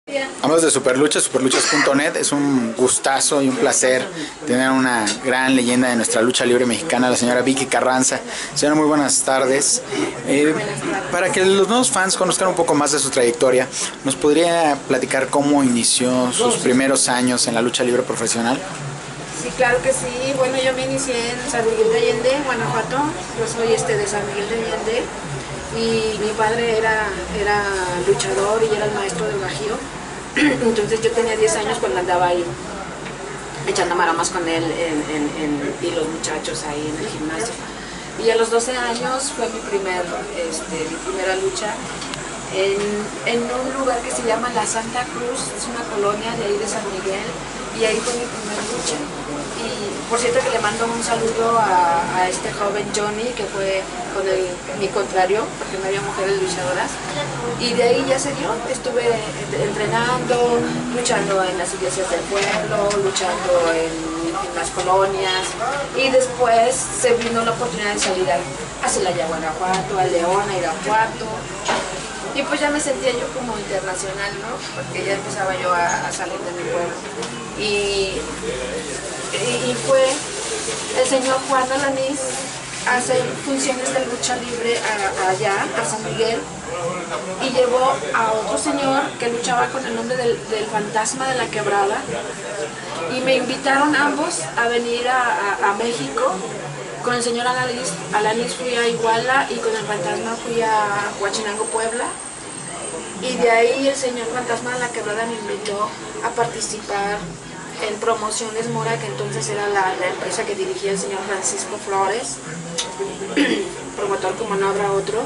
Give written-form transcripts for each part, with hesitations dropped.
Amigos de Superluchas, superluchas.net, es un gustazo y un placer tener una gran leyenda de nuestra lucha libre mexicana, la señora Vicky Carranza. Señora, muy buenas tardes. Para que los nuevos fans conozcan un poco más de su trayectoria, ¿nos podría platicar cómo inició sus primeros años en la lucha libre profesional? Sí, claro que sí. Bueno, yo me inicié en San Miguel de Allende, Guanajuato. Yo soy de San Miguel de Allende y mi padre era luchador y era el maestro del Bajío. Entonces yo tenía 10 años cuando andaba ahí echando maromas con él y los muchachos ahí en el gimnasio. Y a los 12 años fue mi primera lucha en un lugar que se llama La Santa Cruz, es una colonia de ahí de San Miguel, y ahí fue mi primera lucha. Y por cierto que le mando un saludo a este joven Johnny, que fue con mi contrario, porque no había mujeres luchadoras, y de ahí ya se dio. Estuve entrenando, luchando en las iglesias del pueblo, luchando en las colonias, y después se vino la oportunidad de salir a Celaya, Guanajuato, a León, a Irapuato. Y pues ya me sentía yo como internacional, ¿no? Porque ya empezaba yo a salir de mi pueblo. Y fue el señor Juan Alanís a hacer funciones de lucha libre allá, a San Miguel, y llevó a otro señor que luchaba con el nombre del Fantasma de la Quebrada, y me invitaron ambos a venir a México. Con el señor Alanís fui a Iguala y con el Fantasma fui a Huachinango, Puebla. Y de ahí el señor Fantasma de la Quebrada me invitó a participar en Promociones Mora, que entonces era la empresa que dirigía el señor Francisco Flores, promotor como no habrá otro.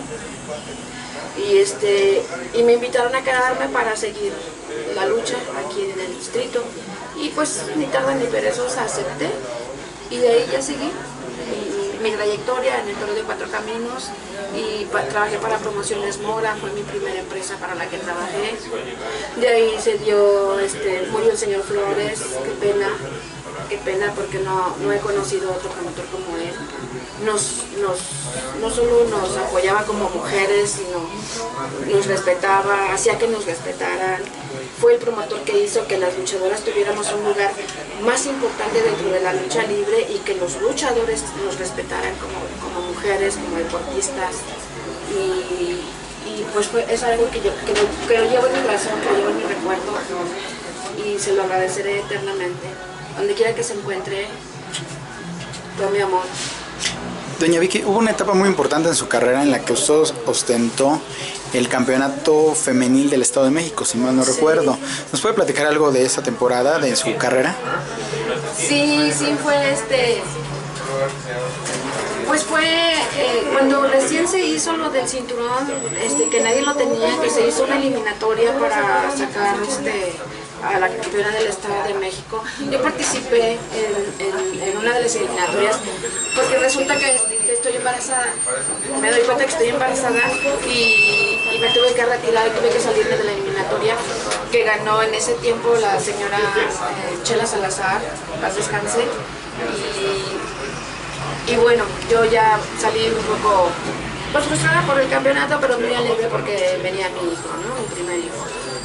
Y me invitaron a quedarme para seguir la lucha aquí en el distrito. Y pues ni tarda ni perezosa acepté, y de ahí ya seguí mi trayectoria en el Toro de Cuatro Caminos, y trabajé para Promociones Mora, fue mi primera empresa para la que trabajé. De ahí se dio, murió el señor Flores, qué pena porque no he conocido otro promotor como él. No solo nos apoyaba como mujeres, sino nos respetaba, hacía que nos respetaran. Fue el promotor que hizo que las luchadoras tuviéramos un lugar más importante dentro de la lucha libre y que los luchadores nos respetaran como mujeres, como deportistas. Y pues es algo que lo llevo en mi corazón, que lo llevo en mi recuerdo, y se lo agradeceré eternamente. Donde quiera que se encuentre, todo mi amor. Doña Vicky, hubo una etapa muy importante en su carrera en la que usted ostentó el campeonato femenil del Estado de México, si mal no recuerdo. ¿Nos puede platicar algo de esa temporada, de su carrera? Sí, fue pues fue cuando recién se hizo lo del cinturón, que nadie lo tenía, que se hizo una eliminatoria para sacar a la campeona del Estado de México. Yo participé en una de las eliminatorias porque resulta que estoy embarazada. Me doy cuenta que estoy embarazada y me tuve que retirar y tuve que salirme de la eliminatoria que ganó en ese tiempo la señora Chela Salazar, paz descanse. Y bueno, yo ya salí un poco pues frustrada por el campeonato, pero muy alegre porque venía mi hijo, ¿no? Mi primer hijo.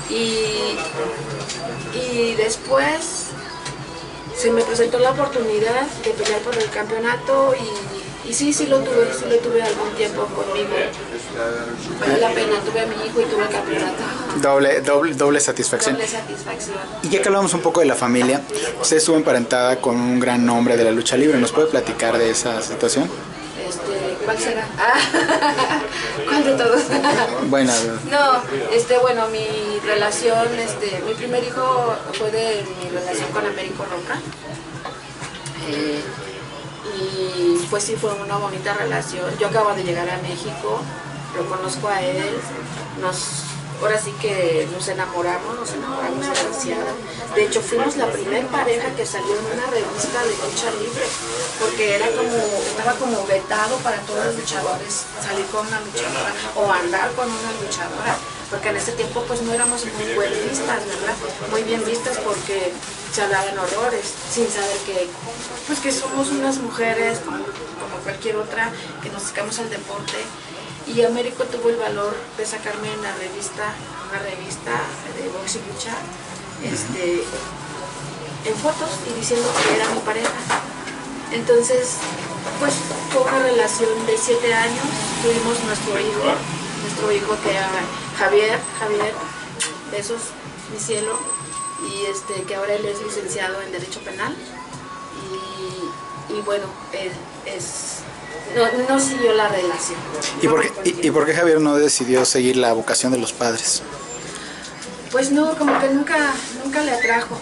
Y después se me presentó la oportunidad de pelear por el campeonato y sí lo tuve algún tiempo conmigo. Valió la pena, tuve a mi hijo y tuve el campeonato. Doble satisfacción. Doble satisfacción. Y ya que hablamos un poco de la familia, usted estuvo emparentada con un gran nombre de la lucha libre. ¿Nos puede platicar de esa situación? ¿Cuál será? ¿Cuál de todos? Bueno, bueno, mi relación, mi primer hijo fue de mi relación con Américo Roca. Y pues sí, fue una bonita relación. Yo acabo de llegar a México, lo conozco a él, ahora sí que nos enamoramos demasiado. De hecho, fuimos la primera pareja que salió en una revista de lucha libre, porque estaba como vetado para todos los luchadores salir con una luchadora o andar con una luchadora, porque en ese tiempo pues no éramos muy bien vistas, ¿verdad? Muy bien vistas porque se hablaban horrores, sin saber que somos unas mujeres como cualquier otra, que nos dedicamos al deporte. y Américo tuvo el valor de sacarme en una revista de box y lucha, en fotos y diciendo que era mi pareja. Entonces, pues fue una relación de 7 años, tuvimos nuestro hijo que era Javier, besos, mi cielo, y que ahora él es licenciado en Derecho Penal, y bueno, no siguió la relación. ¿Y por qué Javier no decidió seguir la vocación de los padres? Pues no, como que nunca le atrajo,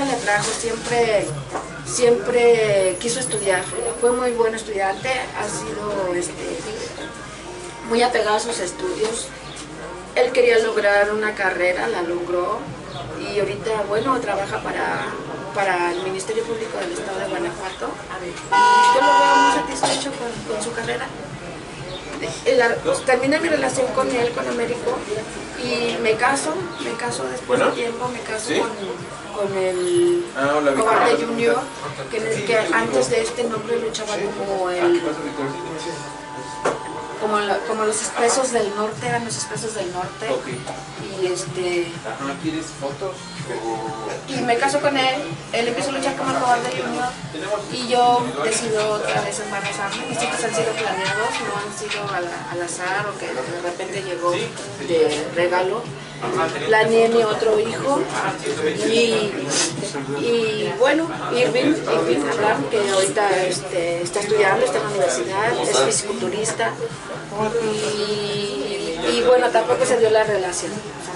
siempre quiso estudiar, fue muy buen estudiante, ha sido muy apegado a sus estudios. Él quería lograr una carrera, la logró, y ahorita, bueno, trabaja para el Ministerio Público del Estado de Guanajuato. Yo lo veo muy satisfecho con su carrera. Terminé mi relación con él, con Américo, y me caso después de tiempo, con el Cobarde Junior, que antes de este nombre luchaba como los expresos del norte, eran los expresos del norte. ¿No quieres fotos? Y me caso con él empieza a luchar como el Cobarde Junior, y yo decido otra vez embarazarme. Mis hijos han sido planeados, no han sido al azar o que de repente llegó de regalo. Planeé mi otro hijo y bueno, Irving Abraham, que ahorita está estudiando, está en la universidad, es fisiculturista, y bueno, tampoco se dio la relación.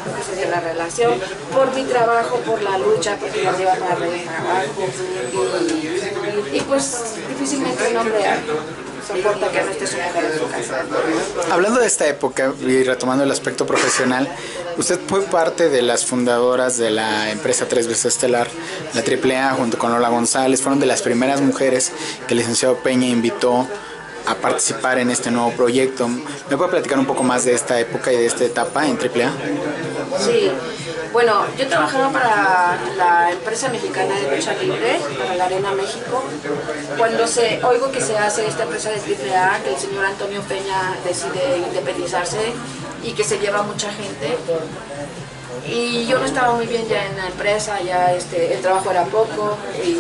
Por mi trabajo, por la lucha, porque nos lleva para arriba y para abajo, y pues difícilmente un hombre soporta que no esté su mujer en su casa. Hablando de esta época y retomando el aspecto profesional, usted fue parte de las fundadoras de la empresa 3 veces estelar, la AAA, junto con Lola González. Fueron de las primeras mujeres que el licenciado Peña invitó a participar en este nuevo proyecto. ¿Me puede platicar un poco más de esta época y de esta etapa en AAA? Sí, bueno, yo trabajaba para la empresa mexicana de lucha libre, para la Arena México. Cuando oigo que se hace esta empresa de AAA, que el señor Antonio Peña decide independizarse y que se lleva mucha gente, y yo no estaba muy bien ya en la empresa, ya el trabajo era poco,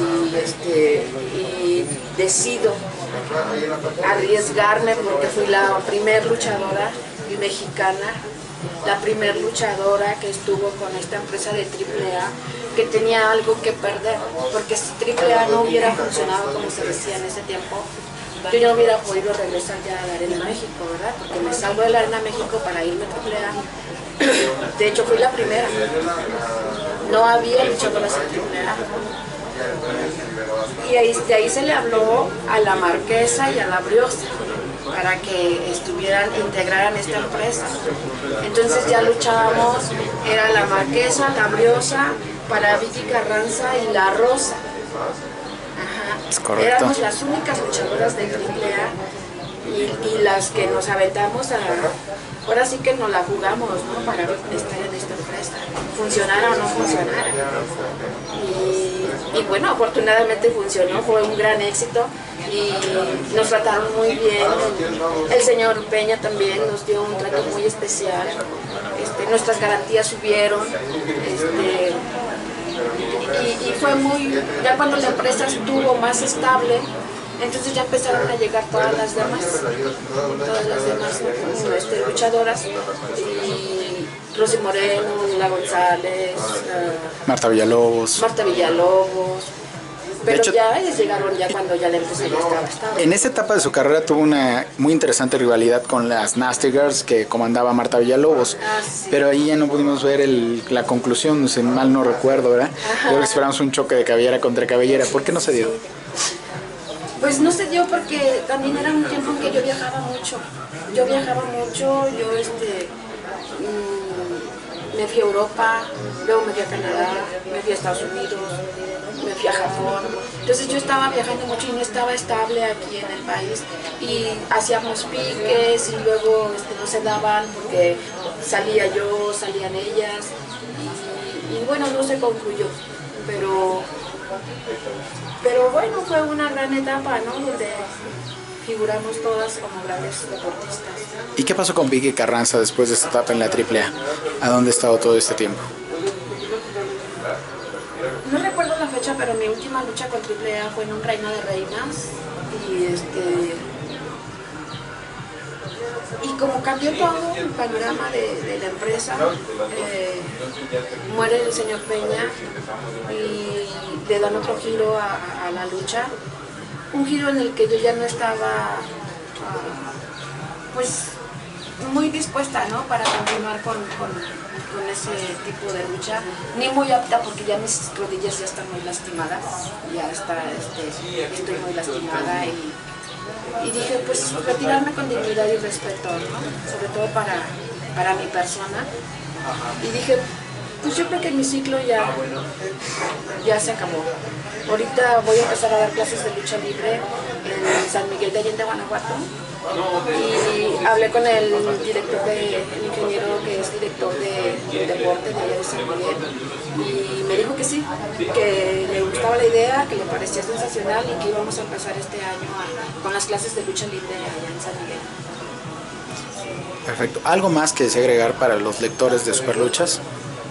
y decido arriesgarme porque fui la primer luchadora mexicana, la primer luchadora que estuvo con esta empresa de AAA, que tenía algo que perder, porque si AAA no hubiera funcionado como se decía en ese tiempo, yo ya no hubiera podido regresar ya a la Arena México, ¿verdad? Porque me salgo de la Arena México para irme a AAA. De hecho, fui la primera. No había luchadoras en AAA. Y de ahí se le habló a la Marquesa y a la Briosa para que integraran esta empresa. Entonces ya luchábamos, era la Marquesa, la Briosa, para Vicky Carranza y la Rosa. Ajá. Éramos las únicas luchadoras de AAA y las que nos aventamos ahora sí que nos la jugamos, ¿no? Para estar en esta empresa, funcionara o no funcionara. Y bueno, afortunadamente funcionó, fue un gran éxito y nos trataron muy bien. El señor Peña también nos dio un trato muy especial. Nuestras garantías subieron. Y fue ya cuando la empresa estuvo más estable, entonces ya empezaron a llegar todas las demás luchadoras, y Rosy Moreno, Lola González, Marta Villalobos. Pero hecho, ya llegaron ya cuando ya la empresa ya estaba estable. En esta etapa de su carrera tuvo una muy interesante rivalidad con las Nasty Girls que comandaba Marta Villalobos. Sí. Pero ahí ya no pudimos ver la conclusión, si mal no recuerdo, ¿verdad? Yo creo que esperamos un choque de cabellera contra cabellera. ¿Por qué no se dio? Sí. Pues no se dio porque también era un tiempo en que yo viajaba mucho. Me fui a Europa, luego me fui a Canadá, me fui a Estados Unidos, me fui a Japón. Entonces yo estaba viajando mucho y no estaba estable aquí en el país. Y hacíamos piques y luego no se daban porque salía yo, salían ellas. Y bueno, no se concluyó. Pero bueno, fue una gran etapa, ¿no? Donde figuramos todas como grandes deportistas. ¿Y qué pasó con Vicky Carranza después de esta etapa en la AAA? ¿A dónde ha estado todo este tiempo? No recuerdo la fecha, pero mi última lucha con AAA fue en un Reina de Reinas y como cambió todo el panorama de la empresa, muere el señor Peña y le dan otro giro a la lucha, un giro en el que yo ya no estaba pues muy dispuesta, ¿no?, para continuar con ese tipo de lucha, ni muy apta porque ya mis rodillas ya están muy lastimadas, estoy muy lastimada y dije, pues retirarme con dignidad y respeto, ¿no?, sobre todo para mi persona, y dije, pues yo creo que mi ciclo ya se acabó. Ahorita voy a empezar a dar clases de lucha libre en San Miguel de Allende, Guanajuato, y hablé con el director, el ingeniero que es director de deporte de allá de San Miguel, y me dijo que sí, que le gustaba la idea, que le parecía sensacional y que íbamos a empezar este año con las clases de lucha libre allá en San Miguel. Perfecto. ¿Algo más que desea agregar para los lectores de Superluchas?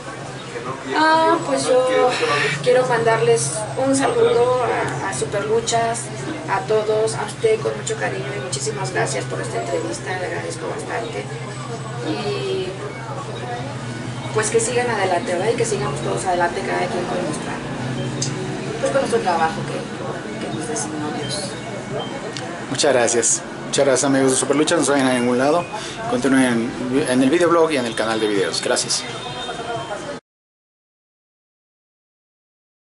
Pues yo quiero mandarles un saludo a Superluchas, a todos, a usted con mucho cariño y muchísimas gracias por esta entrevista, le agradezco bastante. Y pues que sigan adelante, ¿verdad? Y que sigamos todos adelante, cada quien con nuestro trabajo que nos designó Dios. Muchas gracias. Muchas gracias, amigos de Superluchas. No se vayan a ningún lado. Continúen en el videoblog y en el canal de videos. Gracias.